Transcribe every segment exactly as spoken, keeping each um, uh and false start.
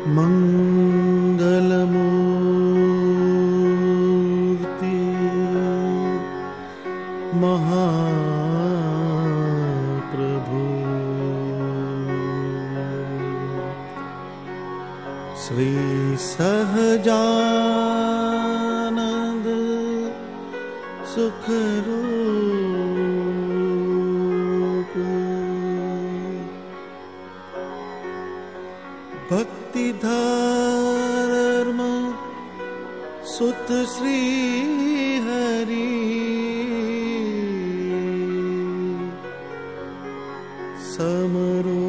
मंगलमूर्ति महाप्रभु श्री सहजानंद सुखरूप भक्ति धर्म सुत श्री हरि समरो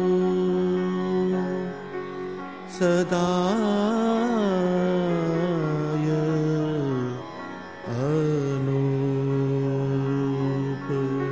सदाय अनूप।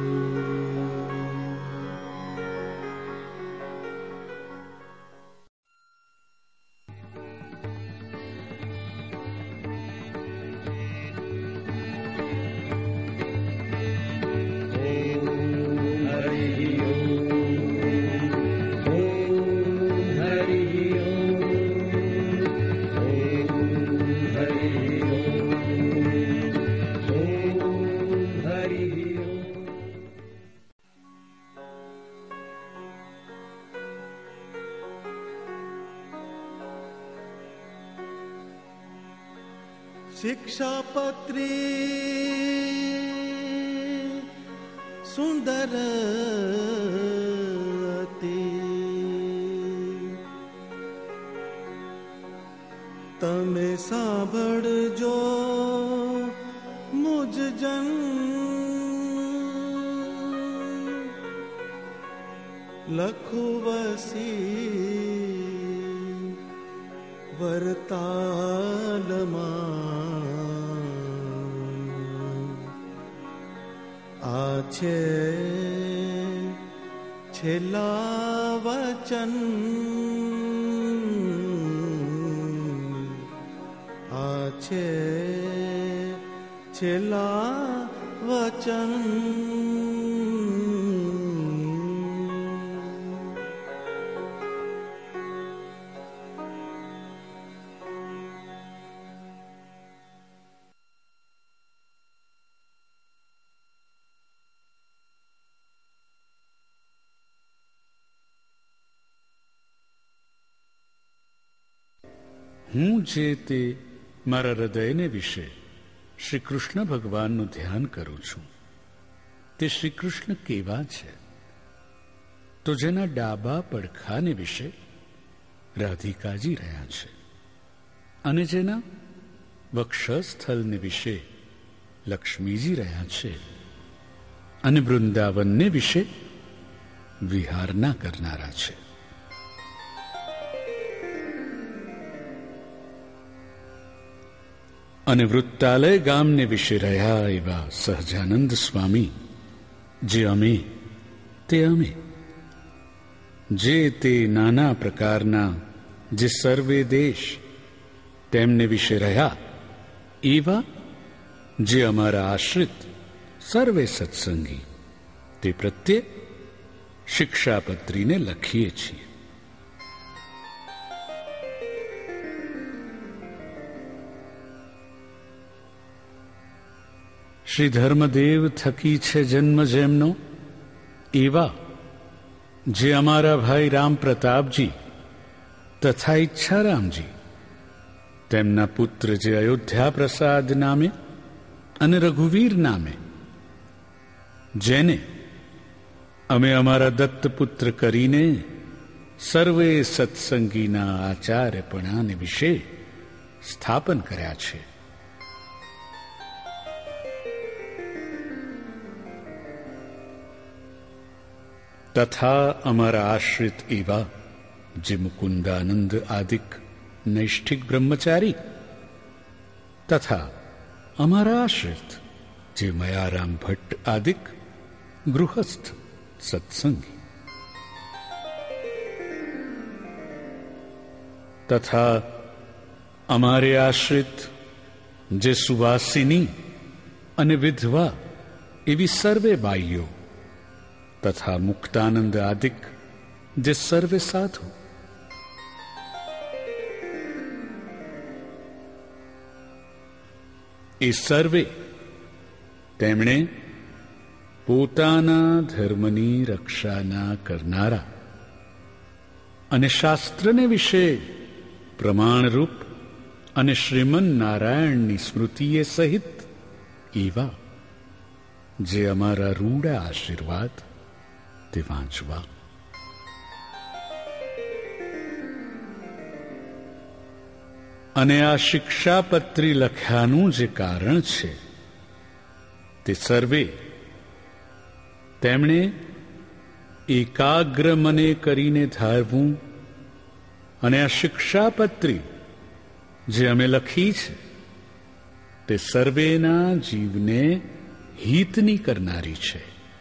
शिक्षापत्री सुंदरती तमे सांभळजो मुझ जन लखु वसी वरतालमा आछे छेला वचन आछे छेला वचन હું જે તે મારા હૃદયને વિશે શ્રી કૃષ્ણ ભગવાનનું ધ્યાન કરું છું તે શ્રી કૃષ્ણ કેવા છે તો જેના ડાબા પડખાને વિશે રાધિકાજી રહ્યા છે અને જેના વક્ષસ્થલને વિશે લક્ષ્મીજી રહ્યા છે અને વૃંદાવનને વિશે વિહારના કરનારા છે. અને વૃત્તાલય ગામને વિશે રહ્યા એવા સહજાનંદ સ્વામી જે અમે તે અમે જે તે નાના પ્રકારના જે સર્વે દેશ તેમને વિશે રહ્યા એવા જે અમારા આશ્રિત સર્વે સત્સંગી તે પ્રત્યે શિક્ષાપત્રીને લખીએ છીએ. શ્રી ધર્મદેવ થકી છે જન્મ જેમનો એવા જે અમારા ભાઈ રામ પ્રતાપજી તથા ઈચ્છારામજી તેમના પુત્ર જે અયોધ્યા પ્રસાદ નામે અને રઘુવીર નામે જેને અમે અમારા દત્તપુત્ર કરીને સર્વે સત્સંગીના આચાર્યપણાને વિશે સ્થાપન કર્યા છે. તથા અમારા આશ્રિત એવા જે મુકુંદાનંદ આદિક નૈષ્ઠિક બ્રહ્મચારી તથા અમારા આશ્રિત જે મયારામ ભટ્ટ આદિક ગૃહસ્થ સત્સંગી તથા અમારે આશ્રિત જે સુવાસિની અને વિધવા એવી સર્વે બાઈઓ તથા મુક્તાનંદ આદિક જે સર્વે સાધુ એ સર્વે તેમણે પોતાના ધર્મની રક્ષાના કરનારા અને શાસ્ત્રને વિશે પ્રમાણરૂપ અને શ્રીમન નારાયણની સ્મૃતિએ સહિત એવા જે અમારા રૂડા આશીર્વાદ તે વાંચવા. અને આ શિક્ષાપત્રી લખ્યાનું જે કારણ છે તે સર્વે તેમણે એકાગ્ર મને કરીને ધારવું અને આ શિક્ષાપત્રી જે અમે લખી છે તે સર્વેના જીવને હિતની કરનારી છે.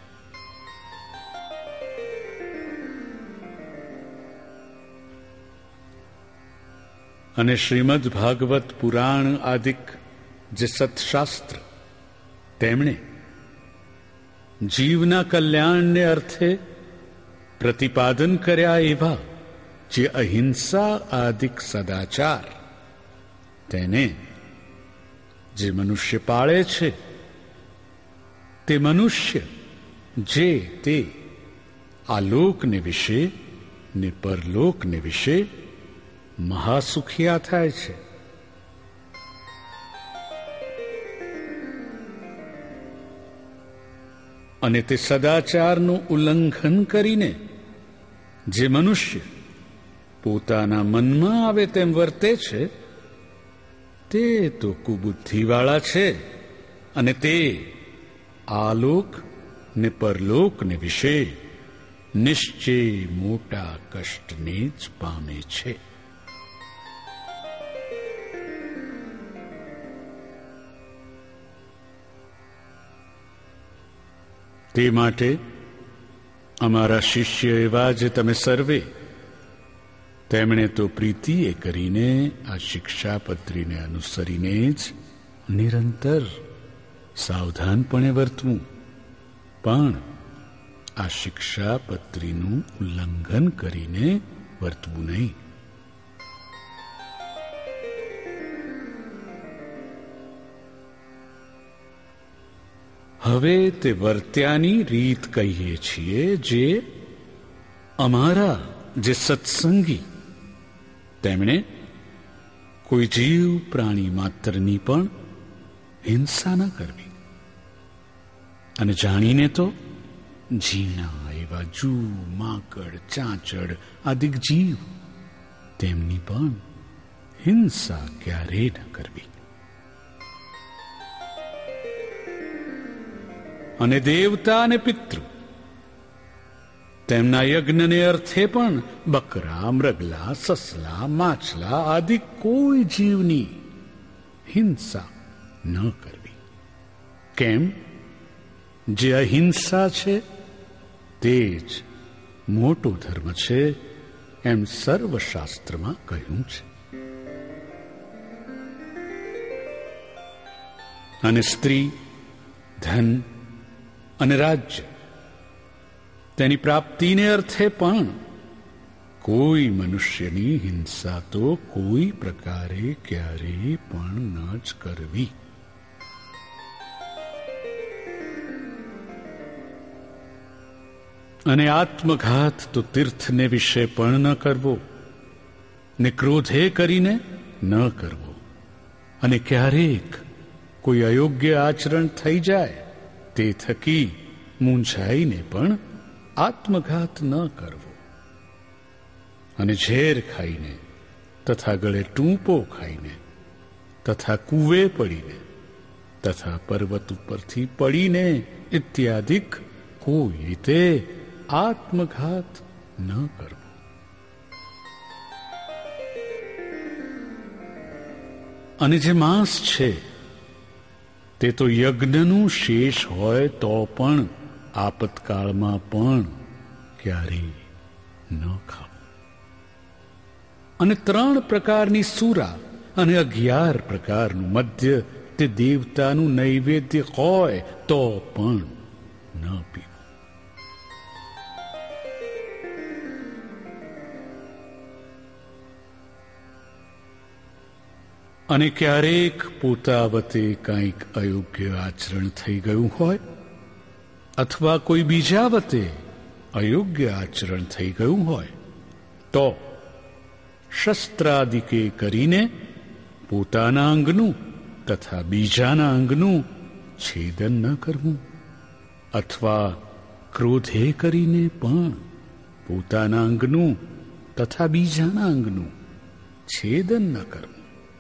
અને શ્રીમદ ભાગવત પુરાણ આદિક જે સત્શાસ્ત્ર તેમણે જીવના કલ્યાણને અર્થે પ્રતિપાદન કર્યા એવા જે અહિંસા આદિક સદાચાર તેને જે મનુષ્ય પાળે છે તે મનુષ્ય જે તે આલોકને વિશે ને પરલોકને વિશે મહાસુખિયા થાય છે. અને તે સદાચારનું ઉલ્લંઘન કરીને જે મનુષ્ય પોતાના મનમાં આવે તેમ વર્તે છે તે તો કુબુદ્ધિવાળા છે અને તે આલોક ને પરલોકને વિશે નિશ્ચય મોટા કષ્ટને જ પામે છે. તે માટે અમારા શિષ્ય એવા જે તમે સર્વે તેમણે તો પ્રીતિએ કરીને આ શિક્ષાપત્રીને અનુસરીને જ નિરંતર સાવધાનપણે વર્તવું, પણ આ શિક્ષાપત્રીનું ઉલ્લંઘન કરીને વર્તવું નહીં. હવે તે વર્ત્યાની રીત કહીએ છીએ જે અમારા જે સત્સંગી તેમણે કોઈ જીવ પ્રાણી માત્રની પણ હિંસા ન કરવી. અને જાણીને તો ઝીણા એવા જૂ, માકડ, ચાંચડ આદિક જીવ તેમની પણ હિંસા ક્યારેય ન કરવી. અને દેવતા અને પિતૃ તેમના યજ્ઞને અર્થે પણ બકરા, મૃગલા, સસલા, માછલા આદિ કોઈ જીવની હિંસા ન કરવી. કેમ? જે અહિંસા છે તે જ મોટો ધર્મ છે એમ સર્વશાસ્ત્રમાં કહ્યું છે. અને સ્ત્રી, ધન અને રાજ્ય તેની પ્રાપ્તિને અર્થે પણ કોઈ મનુષ્યની હિંસા તો કોઈ પ્રકારે ક્યારેય પણ ન જ કરવી. અને આત્મઘાત તો તીર્થને વિશે પણ ન કરવો, ને ક્રોધે કરીને ન કરવો. અને ક્યારેક કોઈ અયોગ્ય આચરણ થઈ જાય તે થકી મૂંઝાઈને પણ આત્મઘાત ન કરવો. અને ઝેર ખાઈને તથા ગળે ટૂંપો ખાઈને તથા કૂવે પડીને તથા પર્વત ઉપરથી પડીને ઇત્યાદિક કોઈ રીતે આત્મઘાત ન કરવો. અને જે માંસ છે તે તો યજ્ઞનું શેષ હોય તો પણ આપતકાળમાં પણ ક્યારેય ન ખાવું. અને ત્રણ પ્રકારની સુરા અને અગિયાર પ્રકારનું મદ્ય તે દેવતાનું નૈવેદ્ય હોય તો પણ ન પીવું. અને ક્યારેક પોતા વતે કંઈક અયોગ્ય આચરણ થઈ ગયું હોય અથવા કોઈ બીજા વતે અયોગ્ય આચરણ થઈ ગયું હોય તો શસ્ત્રાદિકે કરીને પોતાના અંગનું તથા બીજાના અંગનું છેદન ન કરવું, અથવા ક્રોધે કરીને પણ પોતાના અંગનું તથા બીજાના અંગનું છેદન ન કરવું.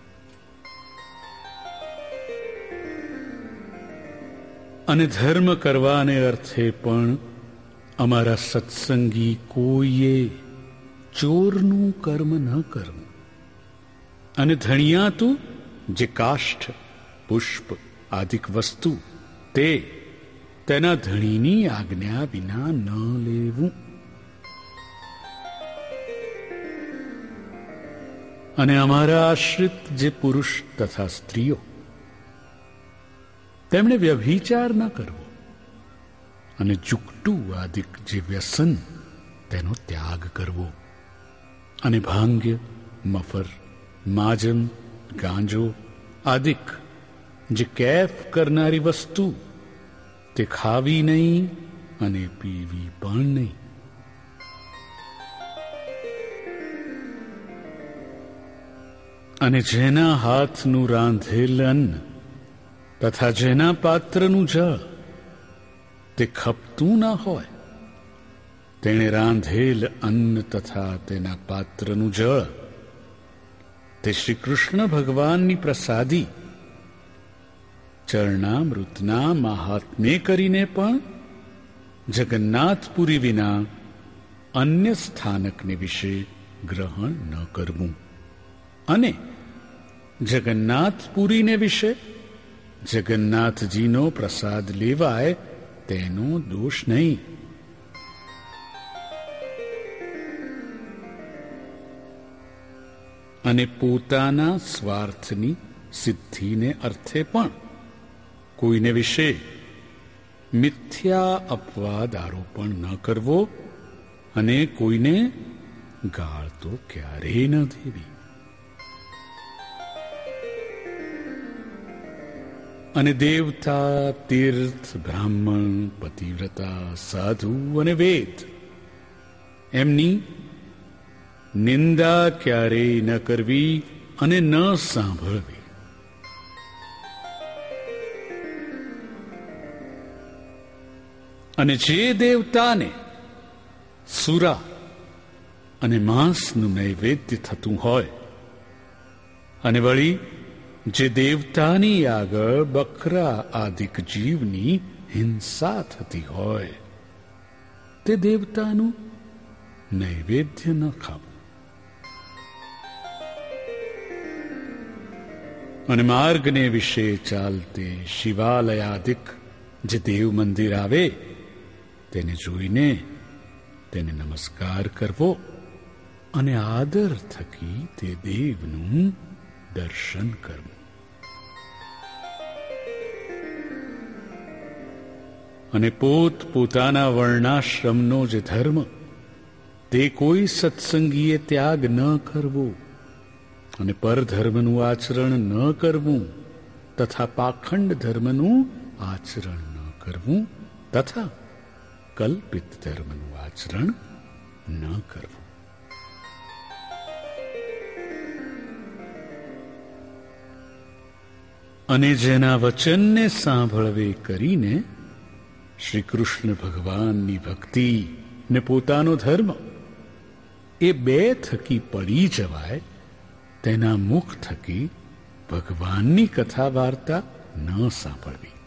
અને ધર્મ કરવાને અર્થે પણ અમારા સત્સંગી કોઈએ ચોરનું કર્મ ન કરવું. અને ધણિયાતું જે કાષ્ઠ પુષ્પ આદિક વસ્તુ તે તેના ધણીની આજ્ઞા વિના ન લેવું. અને અમારા આશ્રિત જે પુરુષ તથા સ્ત્રીઓ તેમણે વ્યભિચાર ન કરવો. અને જુકટુ આદિક જે વ્યસન તેનો ત્યાગ કરવો. અને ભાંગ્ય, મફર, માજન, ગાંજો આદિક જે કેફ કરનારી વસ્તુ તે ખાવી નહીં અને પીવી પણ નહીં. અને જેના હાથનું રાંધેલ અન્ન તથા જેના પાત્રનું જળ તે ખપતું ના હોય તેણે રાંધેલ અન્ન તથા તેના પાત્રનું જળ તે શ્રી કૃષ્ણ ભગવાનની પ્રસાદી ચરણામૃતના મહાત્મ્ય કરીને પણ જગન્નાથપુરી વિના અન્ય સ્થાનકને વિશે ગ્રહણ ન કરવું. અને જગન્નાથપુરીને વિશે જગન્નાથજીનો પ્રસાદ લેવાય તેનો દોષ નહીં. અને પોતાના સ્વાર્થની સિદ્ધિને અર્થે પણ કોઈને વિશે મિથ્યા અપવાદ આરોપણ ન કરવો અને કોઈને ગાળ તો ક્યારેય ન દેવી. અને દેવતા, તીર્થ, બ્રાહ્મણ, પતિવ્રતા, સાધુ અને વેદ એમની નિંદા ક્યારેય ન કરવી અને ન સાંભળવી. અને જે દેવતાને સુરા અને માંસનું નૈવેદ્ય થતું હોય અને વળી જે દેવતાની આગળ બકરા આદિક જીવની હિંસા થતી હોય તે દેવતાનું નૈવેદ્ય ન ખાવું. અને માર્ગને વિશે ચાલતે શિવાલયાદિક જે દેવ મંદિર આવે તેને જોઈને તેને નમસ્કાર કરવો અને આદર થકી તે દેવનું દર્શન કરવું. અને પોત પોતાના વર્ણાશ્રમનો જે ધર્મ તે કોઈ સત્સંગીએ ત્યાગ ન કરવો અને પરધર્મનું આચરણ ન કરવું તથા પાખંડ ધર્મનું આચરણ ન કરવું તથા કલ્પિત ધર્મનું આચરણ ન કરવું. અને જેના વચનને સાંભળવે કરીને શ્રી કૃષ્ણ ભગવાનની ભક્તિ ને પોતાનો ધર્મ એ બે થકી પડી જવાય તેના મુખ થકી ભગવાનની કથા વાર્તા ન સાંભળવી.